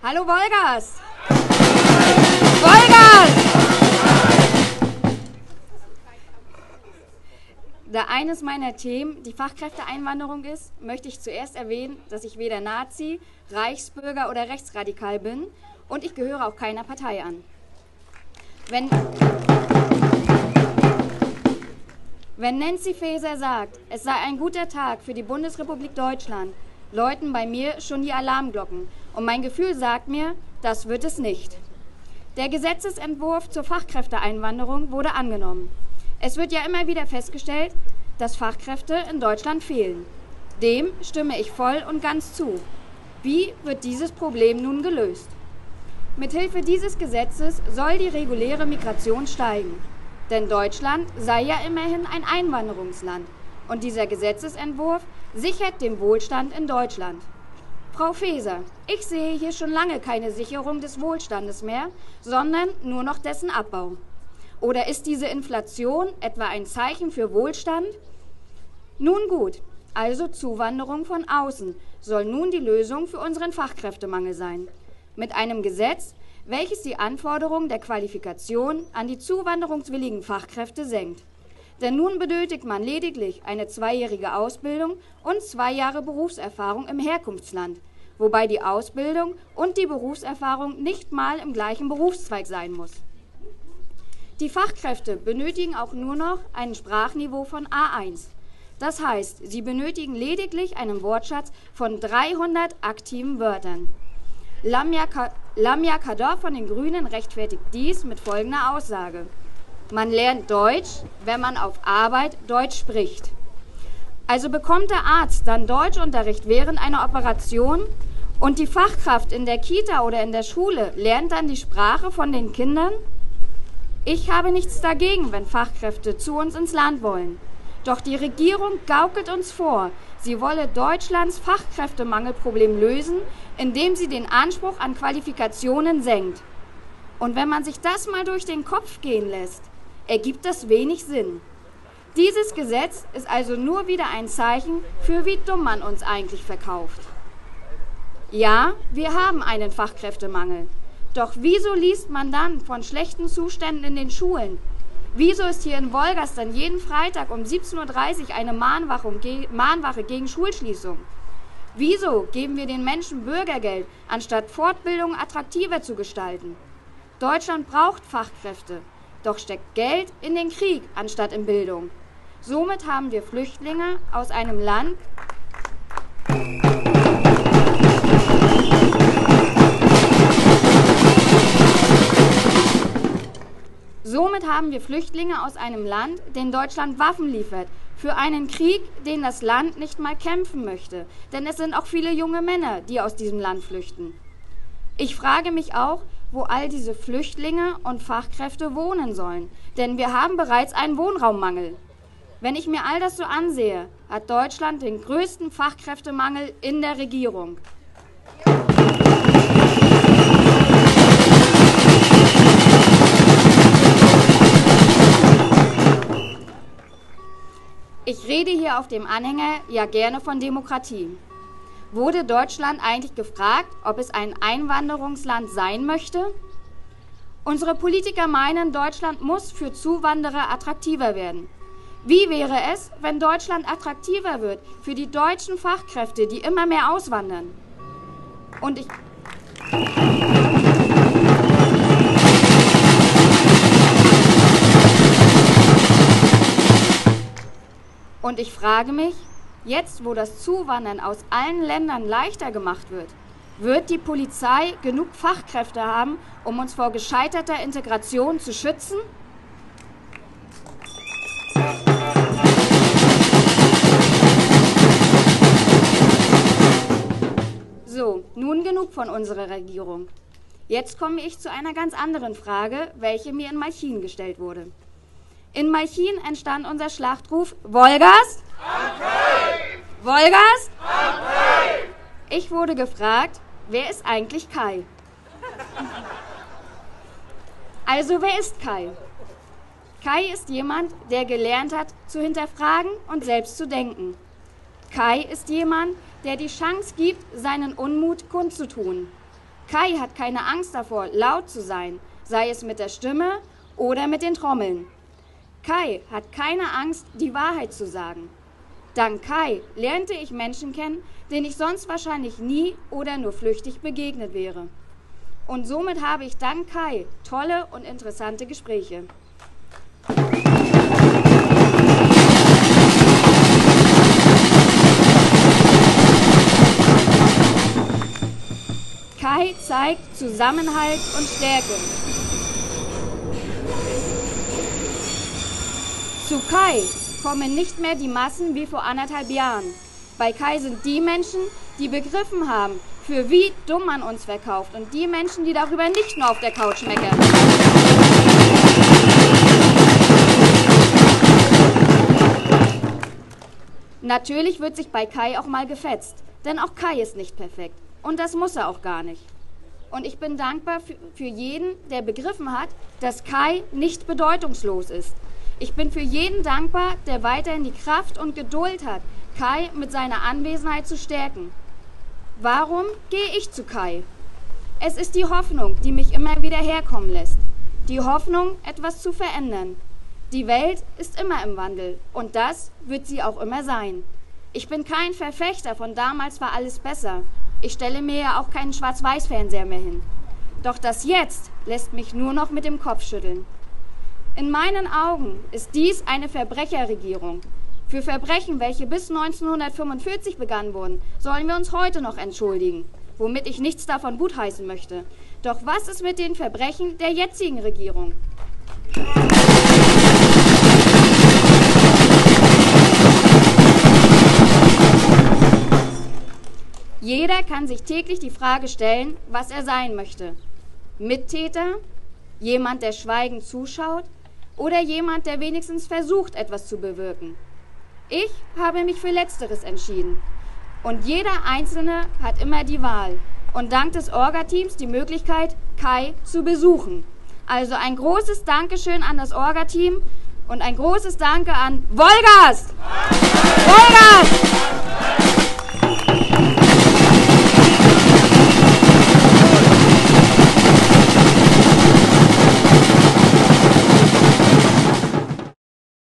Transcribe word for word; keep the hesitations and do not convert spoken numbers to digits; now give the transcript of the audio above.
Hallo Wolgast! Wolgast! Da eines meiner Themen die Fachkräfteeinwanderung ist, möchte ich zuerst erwähnen, dass ich weder Nazi, Reichsbürger oder rechtsradikal bin und ich gehöre auch keiner Partei an. Wenn, wenn Nancy Faeser sagt, es sei ein guter Tag für die Bundesrepublik Deutschland, läuten bei mir schon die Alarmglocken und mein Gefühl sagt mir, das wird es nicht. Der Gesetzesentwurf zur Fachkräfteeinwanderung wurde angenommen. Es wird ja immer wieder festgestellt, dass Fachkräfte in Deutschland fehlen. Dem stimme ich voll und ganz zu. Wie wird dieses Problem nun gelöst? Mithilfe dieses Gesetzes soll die reguläre Migration steigen. Denn Deutschland sei ja immerhin ein Einwanderungsland. Und dieser Gesetzesentwurf sichert den Wohlstand in Deutschland. Frau Faeser, ich sehe hier schon lange keine Sicherung des Wohlstandes mehr, sondern nur noch dessen Abbau. Oder ist diese Inflation etwa ein Zeichen für Wohlstand? Nun gut, also Zuwanderung von außen soll nun die Lösung für unseren Fachkräftemangel sein. Mit einem Gesetz, welches die Anforderungen der Qualifikation an die zuwanderungswilligen Fachkräfte senkt. Denn nun benötigt man lediglich eine zweijährige Ausbildung und zwei Jahre Berufserfahrung im Herkunftsland, wobei die Ausbildung und die Berufserfahrung nicht mal im gleichen Berufszweig sein muss. Die Fachkräfte benötigen auch nur noch ein Sprachniveau von A eins. Das heißt, sie benötigen lediglich einen Wortschatz von dreihundert aktiven Wörtern. Lamia Kador von den Grünen rechtfertigt dies mit folgender Aussage. Man lernt Deutsch, wenn man auf Arbeit Deutsch spricht. Also bekommt der Arzt dann Deutschunterricht während einer Operation und die Fachkraft in der Kita oder in der Schule lernt dann die Sprache von den Kindern? Ich habe nichts dagegen, wenn Fachkräfte zu uns ins Land wollen. Doch die Regierung gaukelt uns vor, sie wolle Deutschlands Fachkräftemangelproblem lösen, indem sie den Anspruch an Qualifikationen senkt. Und wenn man sich das mal durch den Kopf gehen lässt, ergibt das wenig Sinn. Dieses Gesetz ist also nur wieder ein Zeichen für wie dumm man uns eigentlich verkauft. Ja, wir haben einen Fachkräftemangel. Doch wieso liest man dann von schlechten Zuständen in den Schulen? Wieso ist hier in Wolgast dann jeden Freitag um siebzehn Uhr dreißig eine Mahnwache gegen Schulschließung? Wieso geben wir den Menschen Bürgergeld, anstatt Fortbildung attraktiver zu gestalten? Deutschland braucht Fachkräfte, doch steckt Geld in den Krieg anstatt in Bildung. Somit haben wir Flüchtlinge aus einem Land, Somit haben wir Flüchtlinge aus einem Land, dem Deutschland Waffen liefert, für einen Krieg, den das Land nicht mal kämpfen möchte. Denn es sind auch viele junge Männer, die aus diesem Land flüchten. Ich frage mich auch, wo all diese Flüchtlinge und Fachkräfte wohnen sollen. Denn wir haben bereits einen Wohnraummangel. Wenn ich mir all das so ansehe, hat Deutschland den größten Fachkräftemangel in der Regierung. Ich rede hier auf dem Anhänger ja gerne von Demokratie. Wurde Deutschland eigentlich gefragt, ob es ein Einwanderungsland sein möchte? Unsere Politiker meinen, Deutschland muss für Zuwanderer attraktiver werden. Wie wäre es, wenn Deutschland attraktiver wird für die deutschen Fachkräfte, die immer mehr auswandern? Und ich... Und ich frage mich, jetzt wo das Zuwandern aus allen Ländern leichter gemacht wird, wird die Polizei genug Fachkräfte haben, um uns vor gescheiterter Integration zu schützen? So, nun genug von unserer Regierung. Jetzt komme ich zu einer ganz anderen Frage, welche mir in Malchin gestellt wurde. In Malchin entstand unser Schlachtruf Wolgast? Okay. Wolgast? Okay. Ich wurde gefragt, wer ist eigentlich Kai? Also wer ist Kai? Kai ist jemand, der gelernt hat, zu hinterfragen und selbst zu denken. Kai ist jemand, der die Chance gibt, seinen Unmut kundzutun. Kai hat keine Angst davor, laut zu sein, sei es mit der Stimme oder mit den Trommeln. Kai hat keine Angst, die Wahrheit zu sagen. Dank Kai lernte ich Menschen kennen, denen ich sonst wahrscheinlich nie oder nur flüchtig begegnet wäre. Und somit habe ich dank Kai tolle und interessante Gespräche. Kai zeigt Zusammenhalt und Stärke. Zu Kai kommen nicht mehr die Massen wie vor anderthalb Jahren. Bei Kai sind die Menschen, die begriffen haben, für wie dumm man uns verkauft, und die Menschen, die darüber nicht nur auf der Couch meckern. Natürlich wird sich bei Kai auch mal gefetzt, denn auch Kai ist nicht perfekt. Und das muss er auch gar nicht. Und ich bin dankbar für, für jeden, der begriffen hat, dass Kai nicht bedeutungslos ist. Ich bin für jeden dankbar, der weiterhin die Kraft und Geduld hat, Kai mit seiner Anwesenheit zu stärken. Warum gehe ich zu Kai? Es ist die Hoffnung, die mich immer wieder herkommen lässt. Die Hoffnung, etwas zu verändern. Die Welt ist immer im Wandel und das wird sie auch immer sein. Ich bin kein Verfechter von damals war alles besser. Ich stelle mir ja auch keinen Schwarz-Weiß-Fernseher mehr hin. Doch das Jetzt lässt mich nur noch mit dem Kopf schütteln. In meinen Augen ist dies eine Verbrecherregierung. Für Verbrechen, welche bis neunzehnhundertfünfundvierzig begangen wurden, sollen wir uns heute noch entschuldigen, womit ich nichts davon gutheißen möchte. Doch was ist mit den Verbrechen der jetzigen Regierung? Jeder kann sich täglich die Frage stellen, was er sein möchte. Mittäter, jemand, der schweigend zuschaut oder jemand, der wenigstens versucht, etwas zu bewirken. Ich habe mich für Letzteres entschieden. Und jeder Einzelne hat immer die Wahl und dank des Orga-Teams die Möglichkeit, Kai zu besuchen. Also ein großes Dankeschön an das Orga-Team und ein großes Danke an Wolgast! Wolgast!